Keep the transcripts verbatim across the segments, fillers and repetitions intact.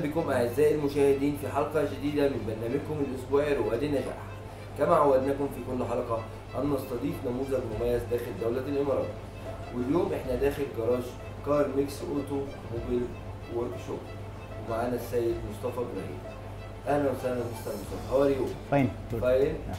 بكم أعزائي المشاهدين في حلقة جديدة من برنامجكم الأسبوعي رواد النجاح. كما عودناكم في كل حلقة أن نستضيف نموذج مميز داخل دولة الإمارات، واليوم إحنا داخل جراج كار ميكس أوتو موبيل ورك شوب، ومعانا السيد مصطفى إبراهيم. أهلا وسهلا مستر مصطفى. How are you? Fine. Fine. Yeah.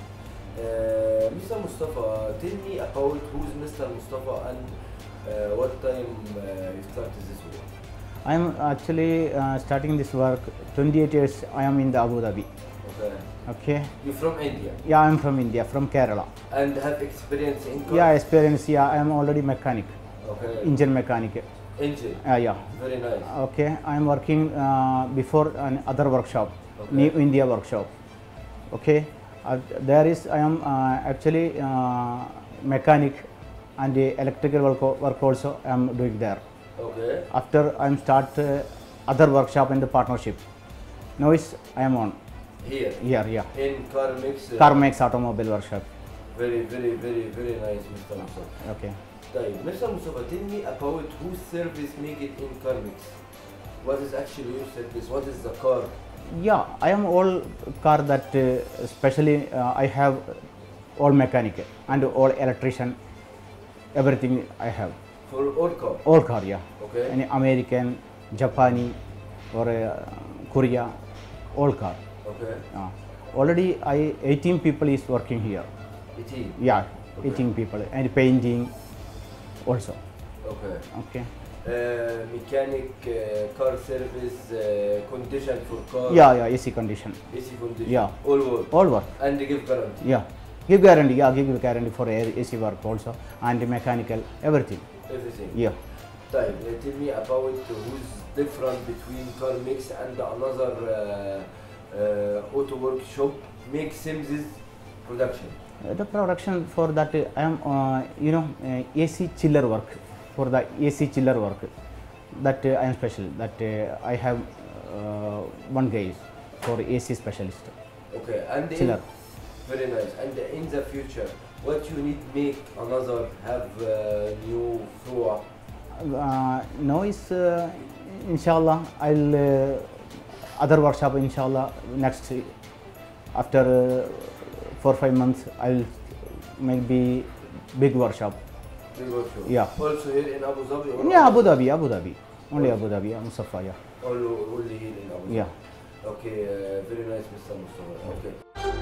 Uh, Mister Mustafa, tell me about who's Mister Mustafa and uh, what time uh, you started this work? I am actually uh, starting this work twenty-eight years. I am in the Abu Dhabi. Okay. Okay. You're from India? Yeah, I am from India, from Kerala. And have experience in car? Yeah, experience. Yeah, I am already mechanic, Okay. engine mechanic. Engine? Uh, yeah. Very nice. Okay, I am working uh, before an other workshop, Okay. New India workshop. Okay, uh, there is I am uh, actually uh, mechanic and the electrical work, work also I am doing there. Okay. After I am start uh, other workshop in the partnership. Now is I am on Here? here, yeah. In Car Mix? Uh, Carmex automobile workshop. Very, very, very, very nice, Mister Mustafa. Okay. طيب, Mister Mustafa, tell me about whose service make it in Car Mix. What is actually your service? What is the car? Yeah, I am all car that uh, especially uh, I have all mechanic and all electrician, everything I have. For all car? All car, yeah. Okay. Any American, Japanese or uh, Korea, all car. Okay. Uh, already I eighteen people is working here. eighteen? Yeah, Okay. eighteen people and painting also. Okay. Okay. Uh, mechanic, uh, car service, uh, condition for car? Yeah, yeah, A C condition. A C condition? Yeah. All work? All work. And they give guarantee? Yeah. Give guarantee, yeah, give guarantee for A C work also and mechanical, everything. Everything? Yeah. طيب, uh, tell me about who's different between Car Mix and another uh, uh, auto workshop make Sims's production? Uh, the production for that uh, I am, uh, you know, uh, A C chiller work, for the A C chiller work, that uh, I am special, that uh, I have uh, one guy for A C specialist. Okay, and Chiller. In, very nice. And in the future, what you need make another have uh, new floor? Uh, now is, uh, inshallah, I'll, uh, other workshop, inshallah, next, uh, after uh, four five months, I'll maybe big workshop. Big workshop? Yeah. Also here in Abu Dhabi? Or Yeah, Abu Dhabi, Abu Dhabi. Only Abu Dhabi, yeah, Mustafa, yeah. All, only here in Abu Dhabi? Yeah. Okay, uh, very nice, Mister Mustafa. Okay.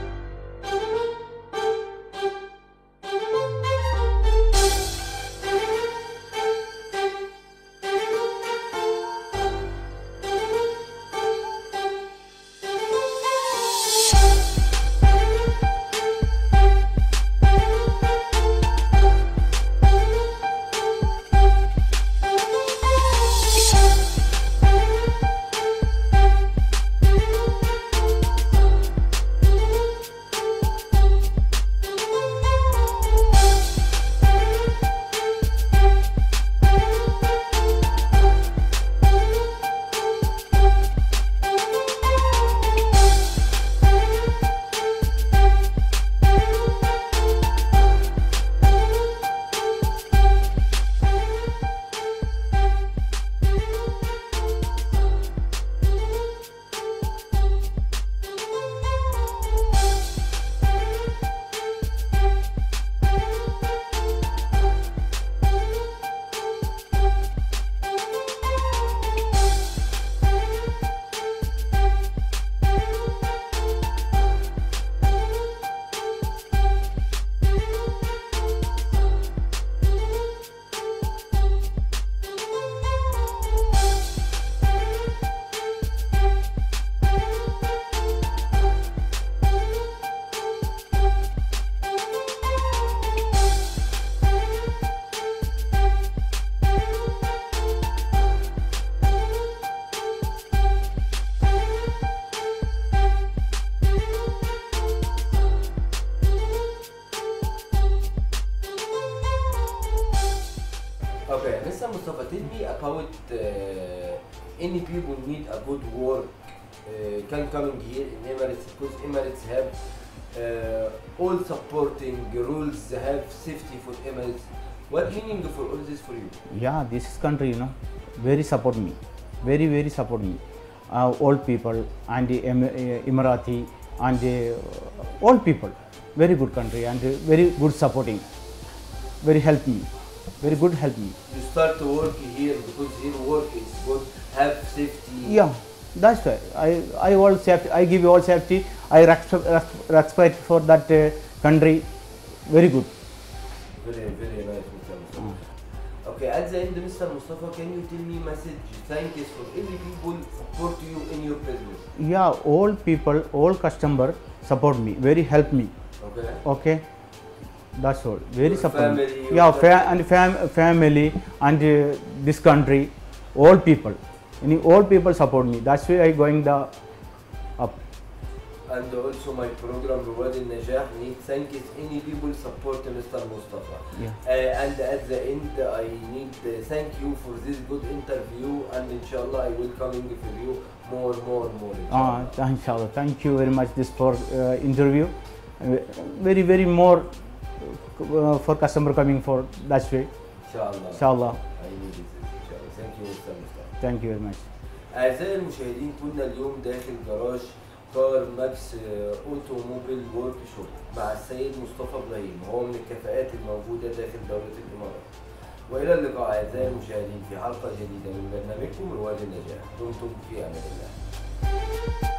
Okay, Mister Mustafa, tell me about uh, any people need a good work uh, can coming here in Emirates, because Emirates have uh, all supporting rules, they have safety for Emirates. What meaning for all this for you? Yeah, this country, you know, very support me, very very support me. uh, old people and the Em- uh, Emirati and the uh, old people. Very good country and uh, very good supporting. Very help me. Very good help me. You start to work here because here work is good, have safety. Yeah, that's why I I all safety. I give you all safety. I respect, respect for that uh, country. Very good. Very, very nice, Mister Mustafa. Okay, at the end, Mister Mustafa, can you tell me message? Thank you for every people support you in your business. Yeah, all people, all customer support me. Very help me. Okay. Okay, that's all. Very Your support me. family, your Yeah, family. fa- and fam- family and uh, this country, all people. Any all people support me. That's why I going the up. And also my program Ruwad al-Najah need thank you any people support Mister Mustafa. Yeah. Uh, and at the end I need uh, thank you for this good interview, and inshallah I will coming for you more more more. Ah, inshallah. inshallah. Thank you very much this for uh, interview. Uh, very very more uh, for customer coming for that way. inshallah. Inshallah. I need it. inshallah. Thank you Mister Mustafa. Thank you very much. أعزائي المشاهدين، كنا اليوم داخل جراج كار ماكس اوتوموبيل ورك شوب مع السيد مصطفى ابراهيم، وهو من الكفاءات الموجودة داخل دولة الإمارات. وإلى اللقاء أعزائي المشاهدين في حلقة جديدة من برنامجكم رواد النجاح. دمتم في أمان الله.